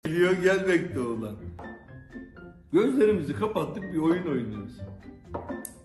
Geliyor gelmekte olan. Gözlerimizi kapattık bir oyun oynuyoruz.